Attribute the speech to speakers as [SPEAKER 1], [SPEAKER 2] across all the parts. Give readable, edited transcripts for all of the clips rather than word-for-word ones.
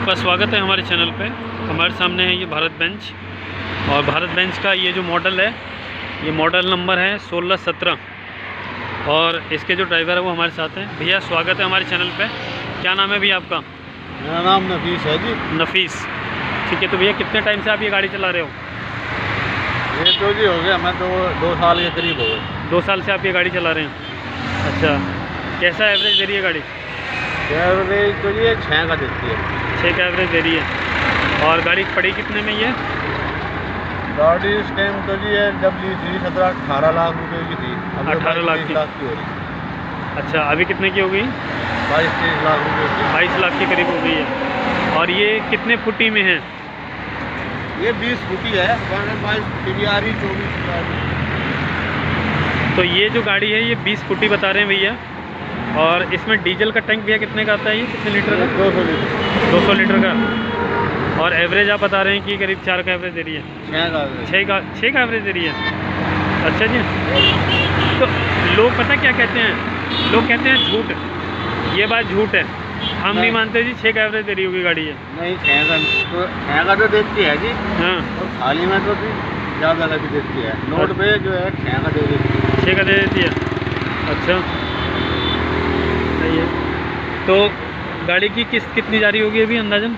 [SPEAKER 1] आपका स्वागत है हमारे चैनल पे। हमारे सामने है ये भारत बेंच, और भारत बेंच का ये जो मॉडल है, ये मॉडल नंबर है 1617, और इसके जो ड्राइवर है वो हमारे साथ हैं। भैया स्वागत है हमारे चैनल पे। क्या नाम है भैया आपका?
[SPEAKER 2] मेरा नाम नफीस है जी।
[SPEAKER 1] नफीस, ठीक है। तो भैया कितने टाइम से आप ये गाड़ी चला रहे हो?
[SPEAKER 2] ये तो जी हो गया, मैं तो 2 साल के करीब हो गए।
[SPEAKER 1] 2 साल से आप ये गाड़ी चला रहे हैं। अच्छा, कैसा एवरेज दे रही है गाड़ी?
[SPEAKER 2] एवरेज तो ये 6 का देती है।
[SPEAKER 1] 6 का एवरेज दे रही है। और गाड़ी पड़ी कितने में ये?
[SPEAKER 2] गाड़ी इस टाइम तो जी है, जब ली थी 17-18 लाख रुपए की थी।
[SPEAKER 1] 18 लाख की
[SPEAKER 2] हो रही।
[SPEAKER 1] अच्छा, अभी कितने की हो गई?
[SPEAKER 2] 22-23 लाख रुपए की।
[SPEAKER 1] 22 लाख के करीब हो गई है। और ये कितने फुटी में है?
[SPEAKER 2] ये 20 फुटी है, 22 फुटी भी आ रही, 24 आ रही।
[SPEAKER 1] तो ये जो गाड़ी है ये 20 फुटी बता रहे हैं भैया। और इसमें डीजल का टैंक भैया कितने का आता है? ये कितने लीटर का?
[SPEAKER 2] 200 लीटर।
[SPEAKER 1] 200 लीटर का। और एवरेज आप बता रहे हैं कि करीब 4 का एवरेज दे रही है। 6 का एवरेज दे रही है। अच्छा जी। तो लोग पता क्या कहते हैं? लोग कहते हैं झूठ। ये बात झूठ है, हम नहीं मानते जी। 6 का एवरेज दे रही होगी गाड़ी है।
[SPEAKER 2] नहीं, 6 का तो देती है जी।
[SPEAKER 1] हाँ,
[SPEAKER 2] और खाली में तो ज़्यादा लगी देती है। नोट पे जो है 6 का दे देती है।
[SPEAKER 1] 6 का दे देती है। अच्छा, सही है। तो गाड़ी की किस्त कितनी जारी होगी अभी अंदाजन?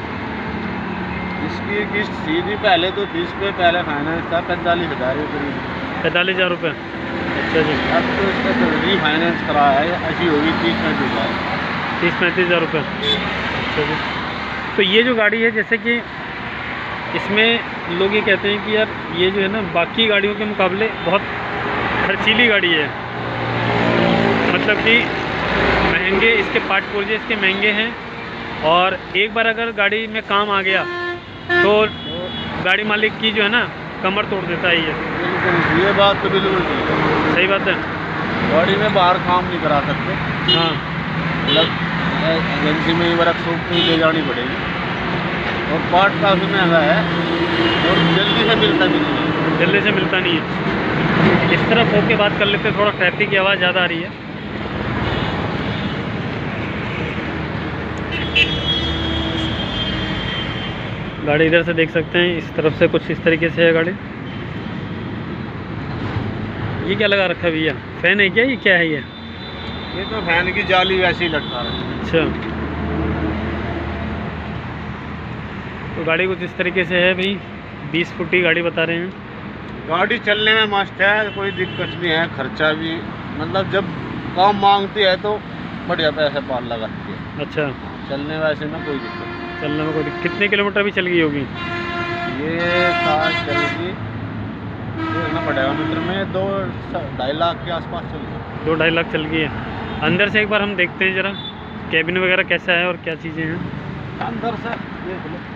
[SPEAKER 2] इसकी किस्त सीधी पहले तो 30 पे पहले फाइनेंस था, 45,000 के करीब।
[SPEAKER 1] 45,000 रुपये। अच्छा जी।
[SPEAKER 2] अब तो इसका तो रीफाइनेंस करा है, ऐसी होगी 30-35 हज़ार।
[SPEAKER 1] 30-35 हज़ार रुपये। अच्छा जी। तो ये जो गाड़ी है, जैसे कि इसमें लोग ये कहते हैं कि यार ये जो है ना बाकी गाड़ियों के मुकाबले बहुत खर्चीली गाड़ी है। मतलब कि महंगे इसके पार्ट पुर्जे इसके महंगे हैं, और एक बार अगर गाड़ी में काम आ गया तो गाड़ी मालिक की जो है ना कमर तोड़ देता है ये।
[SPEAKER 2] बिल्कुल, ये बात तो बिल्कुल ठीक है।
[SPEAKER 1] सही बात है।
[SPEAKER 2] गाड़ी में बाहर काम नहीं करा सकते।
[SPEAKER 1] हाँ,
[SPEAKER 2] मतलब एजेंसी में ही वर्कशॉप में ले जानी पड़ेगी, और पार्ट काफ़ी महंगा है, और जल्दी से मिलता भी नहीं है।
[SPEAKER 1] जल्दी से मिलता नहीं है। इस तरफ होके बात कर लेते, थोड़ा ट्रैफिक की आवाज़ ज़्यादा आ रही है। गाड़ी इधर से देख सकते हैं, इस तरफ से कुछ इस तरीके से है गाड़ी। ये क्या लगा रखा है भैया? फैन है क्या? ये क्या है?
[SPEAKER 2] ये तो फैन की जाली वैसे ही लटका रहा है।
[SPEAKER 1] अच्छा, तो गाड़ी कुछ इस तरीके से है भाई। 20 फुटी गाड़ी बता रहे हैं।
[SPEAKER 2] गाड़ी चलने में मस्त है, कोई दिक्कत नहीं है। खर्चा भी मतलब जब काम मांगती है तो बढ़िया पैसे पाल लगाती है।
[SPEAKER 1] अच्छा,
[SPEAKER 2] चलने वैसे में कोई दिक्कत नहीं।
[SPEAKER 1] चलने में कोई कितने किलोमीटर भी चल गई होगी?
[SPEAKER 2] ये कार चलेगी, देखना पड़ेगा मीटर में, 2-2.5 लाख के आसपास चलेगी।
[SPEAKER 1] 2-2.5 लाख चल गई है। अंदर से एक बार हम देखते हैं ज़रा, कैबिन वगैरह कैसा है और क्या चीज़ें हैं
[SPEAKER 2] अंदर से देख लो।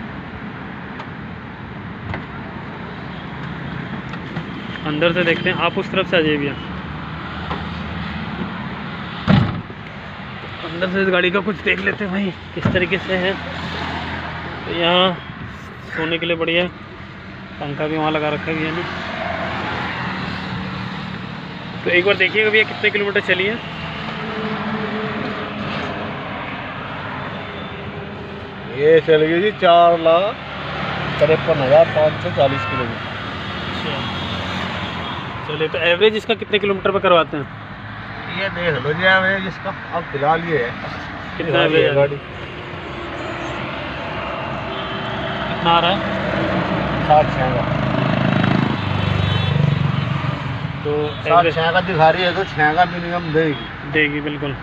[SPEAKER 1] अंदर से देखते हैं। आप उस तरफ से आ जाइए भैया। अंदर से इस गाड़ी का कुछ देख लेते हैं भाई, किस तरीके से है। तो यहाँ सोने के लिए बढ़िया पंखा भी वहाँ लगा रखा है ना। तो एक बार देखिएगा भैया कितने किलोमीटर चली है।
[SPEAKER 2] ये चल गई जी 4,53,540 किलोमीटर।
[SPEAKER 1] अच्छा, चलिए। तो एवरेज इसका कितने किलोमीटर पर करवाते हैं?
[SPEAKER 2] ये देख लो जी एवरेज इसका। अब फिलहाल ये है
[SPEAKER 1] कितना एवरेज है
[SPEAKER 2] गाड़ी?
[SPEAKER 1] कितना आ रहा है?
[SPEAKER 2] 60-6 का।
[SPEAKER 1] तो
[SPEAKER 2] 60-6 का दिखा रही है, तो 6 का मिनिमम देगी।
[SPEAKER 1] बिल्कुल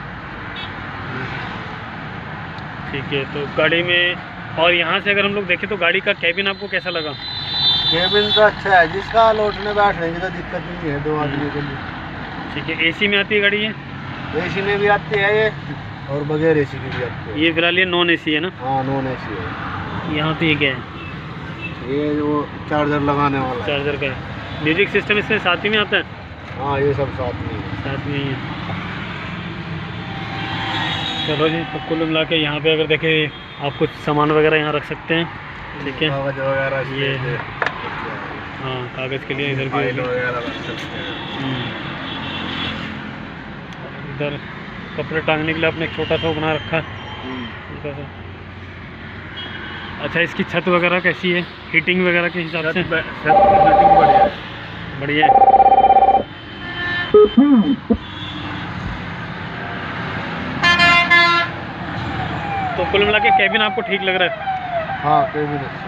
[SPEAKER 1] ठीक है। तो गाड़ी में, और यहाँ से अगर हम लोग देखें तो गाड़ी का कैबिन आपको कैसा लगा?
[SPEAKER 2] केबिन तो अच्छा है, जिसका लौटने बैठने की तो दिक्कत नहीं है 2 आदमी के लिए।
[SPEAKER 1] ठीक है। एसी में आती है गाड़ी ये?
[SPEAKER 2] एसी में भी आती है ये, और बगैर एसी की भी आती है।
[SPEAKER 1] ये फिलहाल ये नॉन एसी है ना?
[SPEAKER 2] हाँ, नॉन एसी है।
[SPEAKER 1] यहाँ तो ये क्या है?
[SPEAKER 2] ये जो चार्जर लगाने वाला है।
[SPEAKER 1] चार्जर का है। म्यूजिक सिस्टम इसमें साथ ही में आता है?
[SPEAKER 2] हाँ, ये सब साथ में है।
[SPEAKER 1] साथ में ही है। चलो जी, तो कुल मिला के यहाँ पे अगर देखें आप कुछ सामान वगैरह यहाँ रख सकते हैं। ठीक है,
[SPEAKER 2] कागज वगैरह
[SPEAKER 1] ये हाँ, कागज़ के लिए इधर भी
[SPEAKER 2] फाइल वगैरह रख सकते हैं।
[SPEAKER 1] इधर कपड़े टांगने के लिए आपने एक छोटा सा बना रखा है, हल्का सा। अच्छा, इसकी छत वगैरह कैसी है, हीटिंग वगैरह के हिसाब से?
[SPEAKER 2] छत की फिटिंग बढ़िया है।
[SPEAKER 1] बढ़िया है। तो कुल मिला के कैबिन आपको ठीक लग रहा है?
[SPEAKER 2] हाँ, केबिन अच्छा।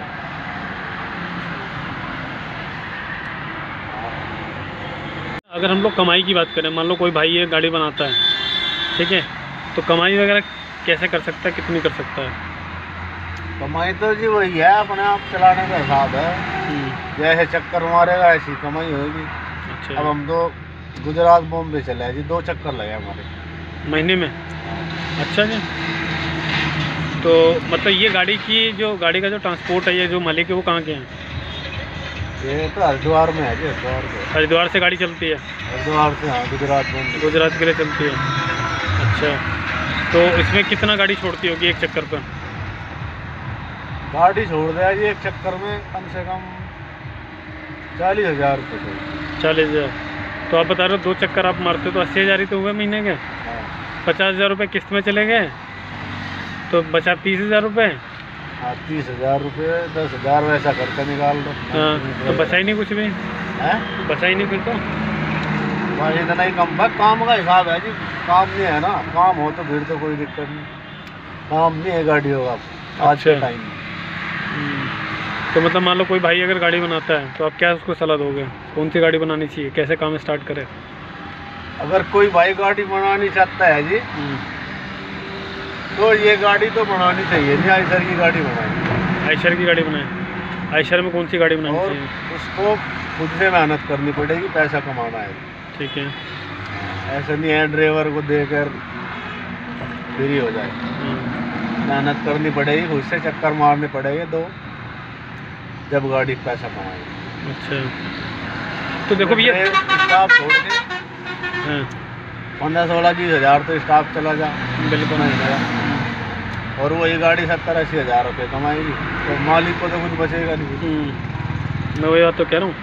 [SPEAKER 1] अगर हम लोग कमाई की बात करें, मान लो कोई भाई ये गाड़ी बनाता है, ठीक है, तो कमाई वगैरह कैसे कर सकता है, कितनी कर सकता है?
[SPEAKER 2] कमाई तो जी वही है, अपने आप चलाने का हिसाब है। जैसे चक्कर मारेगा ऐसी कमाई होगी।
[SPEAKER 1] अच्छा।
[SPEAKER 2] अब हम तो गुजरात बॉम्बे चले हैं जी, 2 चक्कर लगे हमारे
[SPEAKER 1] महीने में? अच्छा जी। तो मतलब ये गाड़ी का जो ट्रांसपोर्ट है, ये जो मालिक है वो कहाँ के हैं?
[SPEAKER 2] ये तो हरिद्वार में है जी, हरिद्वार के।
[SPEAKER 1] हरिद्वार से गाड़ी चलती है?
[SPEAKER 2] हरिद्वार से, हाँ, गुजरात बॉम्बे।
[SPEAKER 1] गुजरात के लिए चलती है। अच्छा, तो इसमें कितना गाड़ी छोड़ती होगी एक चक्कर पर?
[SPEAKER 2] गाड़ी छोड़ दिया जी एक चक्कर में कम से कम 40,000 रुपये।
[SPEAKER 1] 40,000? तो आप बता रहे हो 2 चक्कर आप मारते हो तो 80,000 ही तो हुए महीने के।
[SPEAKER 2] हाँ।
[SPEAKER 1] 50,000 रुपये किस्त में चले गए, तो बचा 30,000 रुपये।
[SPEAKER 2] हाँ, 30,000 रुपये, 10,000 वैसा करके निकाल दो।
[SPEAKER 1] हाँ, तो बचा ही नहीं कुछ भी
[SPEAKER 2] है,
[SPEAKER 1] बचा ही नहीं फिर तो।
[SPEAKER 2] बस इतना ही कम। बस काम का हिसाब है जी, काम नहीं है ना, काम हो तो फिर तो कोई दिक्कत नहीं। काम नहीं है गाड़ियों का आज के
[SPEAKER 1] अच्छा।
[SPEAKER 2] टाइम में।
[SPEAKER 1] तो मतलब मान लो कोई भाई अगर गाड़ी बनाता है तो आप क्या उसको सलाह दोगे, कौन सी गाड़ी बनानी चाहिए, कैसे काम स्टार्ट करे?
[SPEAKER 2] अगर कोई भाई गाड़ी बनानी चाहता है जी, तो ये गाड़ी तो बनानी चाहिए जी, आइशर की गाड़ी बनाए।
[SPEAKER 1] आयशर की गाड़ी बनाए? आयशर में कौन सी गाड़ी बनानी
[SPEAKER 2] और
[SPEAKER 1] चाहिए?
[SPEAKER 2] उसको खुद से मेहनत करनी पड़ेगी, पैसा कमाना है।
[SPEAKER 1] ठीक है।
[SPEAKER 2] ऐसा नहीं है ड्राइवर को देकर फ्री हो जाए। मेहनत करनी पड़ेगी, खुद से चक्कर मारने पड़ेंगे 2, जब गाड़ी पैसा कमाएगी।
[SPEAKER 1] अच्छा, तो देखो भैया,
[SPEAKER 2] स्टाफ छोड़ के
[SPEAKER 1] हाँ
[SPEAKER 2] 15, 16, 20 हज़ार तो स्टाफ चला जा,
[SPEAKER 1] बिल्कुल
[SPEAKER 2] नहीं लगा। और वही गाड़ी 70, 80 हज़ार रुपये कमाएगी, तो मालिक को तो कुछ बचेगा नहीं।
[SPEAKER 1] मैं वही बात तो कह रहा हूँ।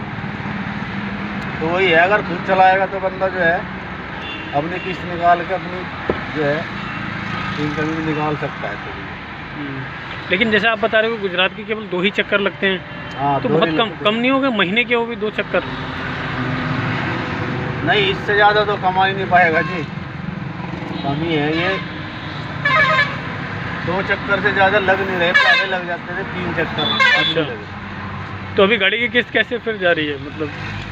[SPEAKER 2] तो वही है, अगर खुद चलाएगा तो बंदा जो है अपनी किस्त निकाल के अपनी जो है इनकम भी निकाल सकता है।
[SPEAKER 1] लेकिन जैसे आप बता रहे हो गुजरात के केवल 2 ही चक्कर लगते हैं,
[SPEAKER 2] हाँ,
[SPEAKER 1] तो बहुत कम नहीं हो गए? महीने के हो गए 2 चक्कर?
[SPEAKER 2] नहीं, इससे ज़्यादा तो कमा ही नहीं पाएगा जी, कमी है ये। 2 चक्कर से ज़्यादा लग नहीं रहे, पहले लग जाते थे 3 चक्कर।
[SPEAKER 1] अच्छा, तो अभी गाड़ी की किस्त कैसे फिर जा रही है मतलब?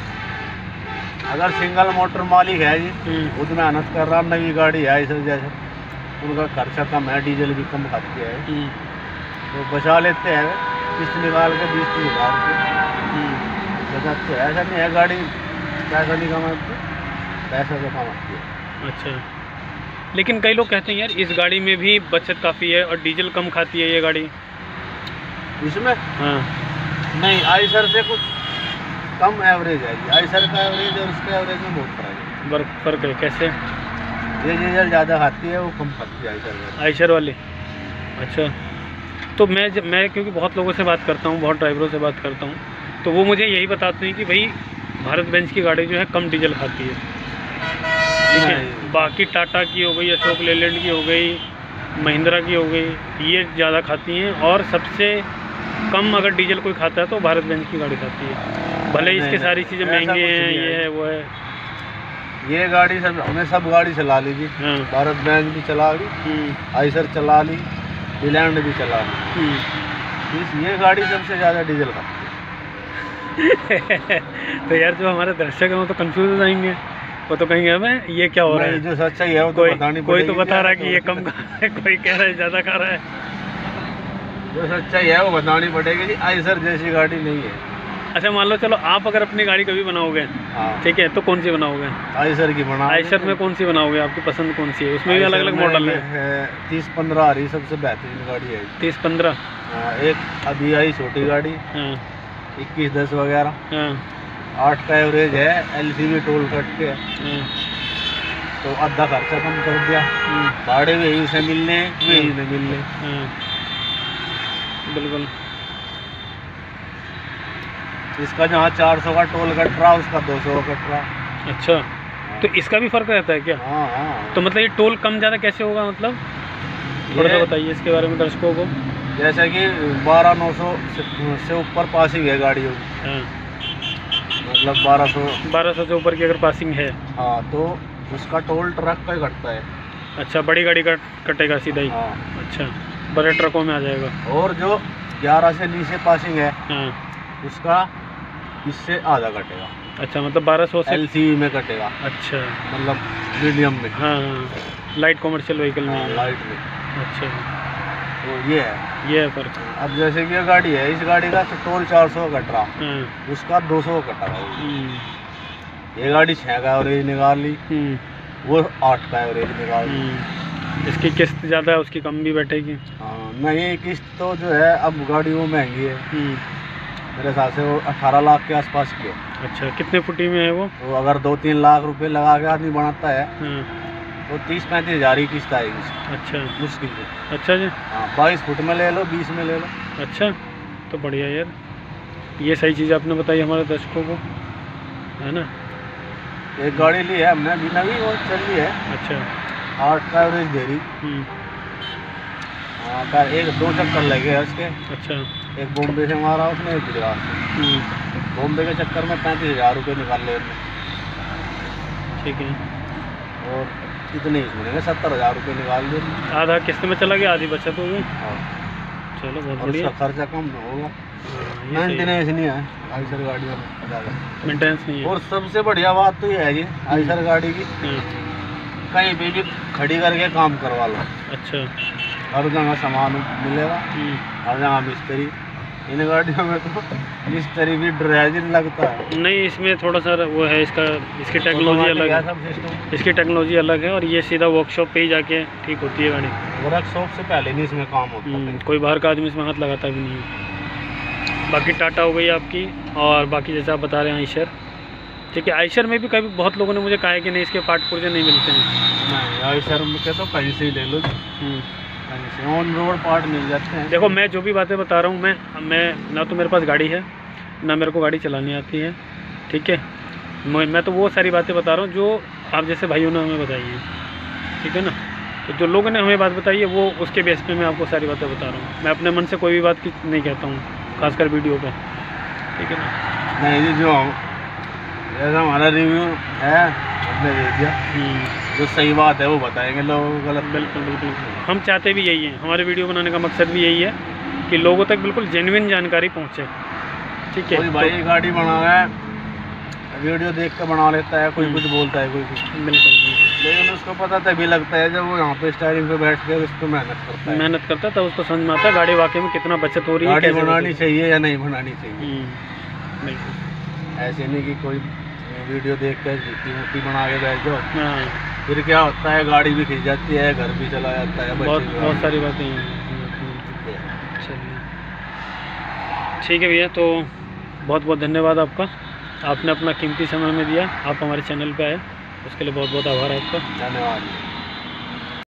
[SPEAKER 2] अगर सिंगल मोटर मालिक है जी, खुद मेहनत कर रहा, नई गाड़ी है ऐसे जैसे, उनका खर्चा कम है, डीजल भी कम खाती है, तो बचा लेते हैं किस्त निकाल के 20-30 हज़ार रुपये बचाते हैं। ऐसा नहीं है गाड़ी पैसा नहीं कमाती, पैसा तो कमाती है।
[SPEAKER 1] अच्छा, लेकिन कई लोग कहते हैं यार इस गाड़ी में भी बचत काफ़ी है और डीजल कम खाती है ये गाड़ी।
[SPEAKER 2] इसमें
[SPEAKER 1] हाँ,
[SPEAKER 2] नहीं, आइशर से कुछ कम एवरेज है जी। आइशर का एवरेज और उसके एवरेज में बहुत फर्क है।
[SPEAKER 1] फ़र्क है कैसे?
[SPEAKER 2] ये डीजल ज़्यादा खाती है, वो कम खाती है आइशर।
[SPEAKER 1] आयशर वाली? अच्छा, तो मैं क्योंकि बहुत लोगों से बात करता हूँ, बहुत ड्राइवरों से बात करता हूँ, तो वो मुझे यही बताते हैं कि भाई भारत बेंज की गाड़ी जो है कम डीजल खाती है, ठीक है। बाकी टाटा की हो गई, अशोक लेलैंड की हो गई, महिंद्रा की हो गई, ये ज़्यादा खाती हैं। और सबसे कम अगर डीजल कोई खाता है तो भारत बेंज की गाड़ी खाती है, भले ही इसके सारी चीज़ें महंगी हैं, ये है वो है।
[SPEAKER 2] ये गाड़ी सब हमने सब गाड़ी चला ली जी।
[SPEAKER 1] हाँ,
[SPEAKER 2] भारत बेंज भी चला ली, आइशर चला ली, लेलैंड भी चला ली। ये गाड़ी सबसे ज़्यादा डीजल खाती है।
[SPEAKER 1] तो यार जो हमारे दर्शक हैं वो तो कंफ्यूज हो जाएंगे, वो तो कहेंगे हमें ये क्या हो रहा है।
[SPEAKER 2] जो सच्चाई है वो तो बतानी पड़ेगी।
[SPEAKER 1] कोई तो बता रहा है कि ये कम खा रहा है, कोई कह रहा है ज़्यादा खा रहा है।
[SPEAKER 2] जो सच्चाई है वो बतानी पड़ेगी जी, आइशर जैसी गाड़ी नहीं है।
[SPEAKER 1] अच्छा, मान लो चलो आप अगर अपनी गाड़ी कभी बनाओगे, ठीक है, तो कौन सी बनाओगे?
[SPEAKER 2] आइशर की बना।
[SPEAKER 1] आइशर में कौन सी बनाओगे? आपकी पसंद कौन सी है? उसमें भी अलग अलग मॉडल है।
[SPEAKER 2] 30-15 आ रही, सबसे बेहतरीन गाड़ी है
[SPEAKER 1] 30-15।
[SPEAKER 2] एक अभी आई छोटी गाड़ी, 21-10 वगैरह। 8 का एवरेज है, LCV टोल कट के, तो आधा खर्चा कम कर दिया। भाड़े भी यही से मिलने, यही नहीं मिलने।
[SPEAKER 1] बिल्कुल।
[SPEAKER 2] इसका जहाँ 400 का टोल कट रहा, उसका 200 का कट रहा।
[SPEAKER 1] अच्छा, तो इसका भी फ़र्क रहता है क्या?
[SPEAKER 2] हाँ।
[SPEAKER 1] तो मतलब ये टोल कम ज़्यादा कैसे होगा मतलब? थोड़ा सा बताइए इसके बारे में दर्शकों को।
[SPEAKER 2] जैसे कि 12,900 से ऊपर पासिंग है गाड़ियों की,
[SPEAKER 1] हाँ,
[SPEAKER 2] मतलब 1200
[SPEAKER 1] से ऊपर की अगर पासिंग है,
[SPEAKER 2] हाँ, तो उसका टोल ट्रक का ही कटता है।
[SPEAKER 1] अच्छा, बड़ी गाड़ी का कटेगा सीधा ही।
[SPEAKER 2] हाँ,
[SPEAKER 1] अच्छा, बड़े ट्रकों में आ जाएगा।
[SPEAKER 2] और जो 11 से नीचे पासिंग है
[SPEAKER 1] हाँ,
[SPEAKER 2] उसका इससे आधा कटेगा।
[SPEAKER 1] अच्छा, मतलब 1200 से
[SPEAKER 2] LCV में कटेगा,
[SPEAKER 1] अच्छा,
[SPEAKER 2] मतलब मीडियम में।
[SPEAKER 1] हाँ हाँ, लाइट कॉमर्शियल व्हीकल में।
[SPEAKER 2] हाँ, लाइट में।
[SPEAKER 1] अच्छा,
[SPEAKER 2] तो ये है
[SPEAKER 1] फ़र्क।
[SPEAKER 2] अब जैसे कि ये गाड़ी है, इस गाड़ी का तो टोल 400 कट रहा,
[SPEAKER 1] हाँ,
[SPEAKER 2] उसका 200 कटा रहा।
[SPEAKER 1] हम्म,
[SPEAKER 2] ये गाड़ी 6 का एवरेज निकाल ली,
[SPEAKER 1] हम्म,
[SPEAKER 2] वो 8 का एवरेज निकाल ली।
[SPEAKER 1] इसकी किस्त ज़्यादा है, उसकी कम भी बैठेगी।
[SPEAKER 2] हाँ, नहीं, किस्त तो जो है अब गाड़ी वो महंगी है, मेरे हिसाब से वो 18 लाख के आसपास की है।
[SPEAKER 1] अच्छा, कितने फुटी में है वो?
[SPEAKER 2] तो अगर 2-3 लाख रुपए लगा के आदमी बनाता है
[SPEAKER 1] हाँ,
[SPEAKER 2] तो 30-35 हज़ार की किस्त आएगी उसकी,
[SPEAKER 1] अच्छा,
[SPEAKER 2] मुश्किल से।
[SPEAKER 1] अच्छा जी,
[SPEAKER 2] हाँ, 22 फुट में ले लो, 20 में ले लो।
[SPEAKER 1] अच्छा, तो बढ़िया यार, ये सही चीज़ आपने बताई हमारे दर्शकों को, है ना।
[SPEAKER 2] एक गाड़ी ली है हमने अभी नवी, वो चल रही है,
[SPEAKER 1] अच्छा,
[SPEAKER 2] 8 का एवरेज दे रही। हाँ, पर 1-2 चक्कर लगे हैं उसके।
[SPEAKER 1] अच्छा,
[SPEAKER 2] एक बॉम्बे से मारा उसने, एक गुजरात से। बॉम्बे के चक्कर में 35,000 रुपये निकाल ले उसने,
[SPEAKER 1] ठीक है।
[SPEAKER 2] और इतने ही मिलेंगे, 70,000 रुपये निकाल लिए।
[SPEAKER 1] आधा किस्त में चला गया, आधी बचत हो गई।
[SPEAKER 2] हाँ,
[SPEAKER 1] चलो, बहुत
[SPEAKER 2] और
[SPEAKER 1] बढ़िया।
[SPEAKER 2] उसका खर्चा कम होगा।
[SPEAKER 1] हाँ, ये सही है।
[SPEAKER 2] मेंटेनेंस नहीं है आइसर गाड़ियों में ज़्यादा।
[SPEAKER 1] मेंटेनेंस नहीं है।
[SPEAKER 2] और सबसे बढ़िया बात तो ये है जी आइसर गाड़ी की,
[SPEAKER 1] हाँ,
[SPEAKER 2] कहीं पे भी खड़ी करके काम करवा लो,
[SPEAKER 1] अच्छा,
[SPEAKER 2] हर जगह सामान मिलेगा,
[SPEAKER 1] हम्म,
[SPEAKER 2] हर जगह मिस्त्री। इन गाड़ियों में तो मिस्त्री भी ड्राइवर लगता है।
[SPEAKER 1] नहीं, इसमें थोड़ा सा वो है, इसकी टेक्नोलॉजी अलग है,
[SPEAKER 2] सब सिस्टम
[SPEAKER 1] इसकी टेक्नोलॉजी अलग है, और ये सीधा वर्कशॉप पे ही जाके ठीक होती है गाड़ी।
[SPEAKER 2] वर्कशॉप से पहले नहीं इसमें काम होता है।
[SPEAKER 1] कोई बाहर का आदमी इसमें हाथ लगाता भी नहीं है। बाकी टाटा हो गई आपकी, और बाकी जैसे आप बता रहे हैं आइशर, ठीक है। आइशर में भी कभी बहुत लोगों ने मुझे कहा है कि नहीं, इसके पार्ट पुर्जे नहीं मिलते हैं।
[SPEAKER 2] नहीं, आइशर के तो कहीं से ही ले लो, कहीं से ऑन रोड पार्ट मिल जाते हैं।
[SPEAKER 1] देखो, मैं जो भी बातें बता रहा हूँ, मैं ना तो मेरे पास गाड़ी है, ना मेरे को गाड़ी चलानी आती है, ठीक है। मैं तो वो सारी बातें बता रहा हूँ जो आप जैसे भाइयों ने हमें बताई है, ठीक है ना। तो जो लोगों ने हमें बात बताई है, वो उसके बेस पे मैं आपको सारी बातें बता रहा हूँ। मैं अपने मन से कोई भी बात नहीं कहता हूँ, खासकर वीडियो पे, ठीक है ना।
[SPEAKER 2] नहीं जी, जो जैसा हमारा रिव्यू है हमने दे दिया, जो सही बात है वो बताएंगे, लोगों को गलत।
[SPEAKER 1] बिल्कुल बिल्कुल, हम चाहते भी यही है, हमारे वीडियो बनाने का मकसद भी यही है कि लोगों तक बिल्कुल जेन्युइन जानकारी पहुँचे, ठीक है।
[SPEAKER 2] कोई भाई गाड़ी बना रहा है, वीडियो देख कर बना लेता है, कोई कुछ बोलता है, कोई कुछ,
[SPEAKER 1] बिल्कुल,
[SPEAKER 2] लेकिन उसको पता तभी लगता है जब वो यहाँ पे स्टाइलिंग पे बैठ के उस पर मेहनत करता है,
[SPEAKER 1] तब उसको समझ में आता है गाड़ी वाकई में कितना बचत हो रही है,
[SPEAKER 2] गाड़ी
[SPEAKER 1] कैसे
[SPEAKER 2] बनानी चाहिए या नहीं बनानी चाहिए।
[SPEAKER 1] बिल्कुल,
[SPEAKER 2] ऐसे नहीं कि कोई वीडियो देख कर झूठी मूठी बना के बैठ जाओ,
[SPEAKER 1] हाँ,
[SPEAKER 2] फिर क्या होता है, गाड़ी भी खिंच जाती है, घर भी चला जाता है,
[SPEAKER 1] बहुत सारी बातें हैं। चलिए, ठीक है भैया, तो बहुत बहुत धन्यवाद आपका, आपने अपना कीमती समय में दिया, आप हमारे चैनल पे आए, उसके लिए बहुत बहुत आभार आपका।
[SPEAKER 2] धन्यवाद।